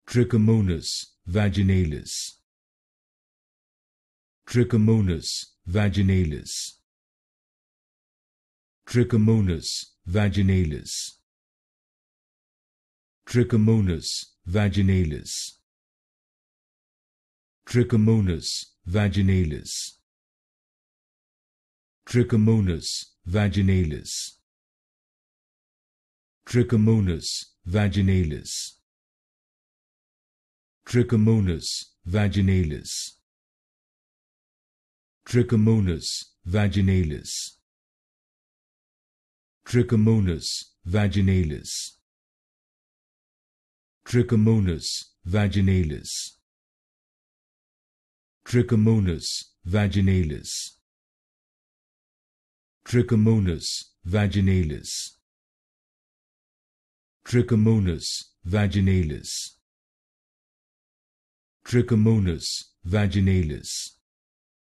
Trichomonas vaginalis. Trichomonas vaginalis. Trichomonas vaginalis. Trichomonas vaginalis. Trichomonas vaginalis. Trichomonas vaginalis. Trichomonas vaginalis. Trichomonas vaginalis. Trichomonas vaginalis. Trichomonas vaginalis. Trichomonas vaginalis. Trichomonas vaginalis. Trichomonas vaginalis. Trichomonas vaginalis. Trichomonas vaginalis.